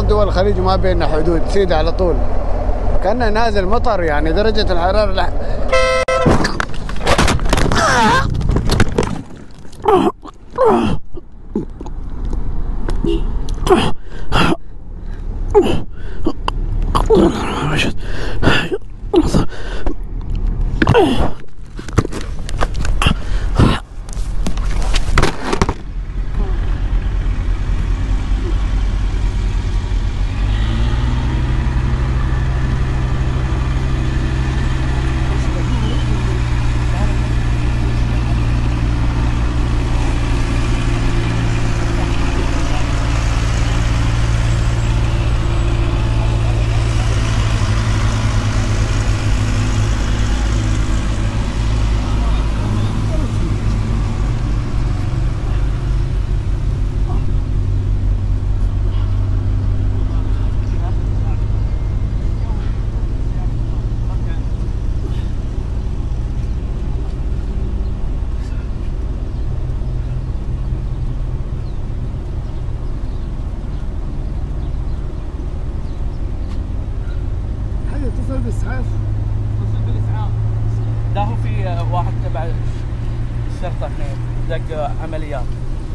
دول الخليج ما بيننا حدود، سيدة على طول، كأنه نازل مطر يعني درجة الحرارة اتصل بالاسعاف. لا هو في واحد تبع الشرطة هنا دق عمليات.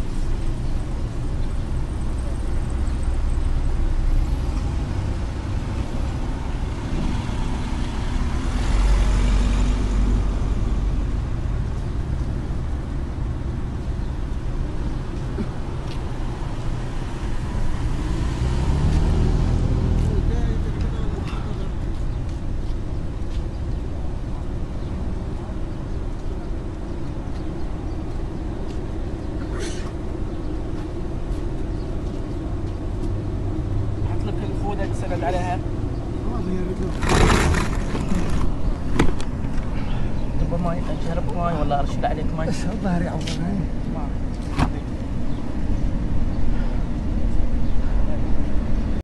تسند عليها تبغى ماي؟ اجرب ماي ولا ارشد عليك ماي؟ ظهري عوض.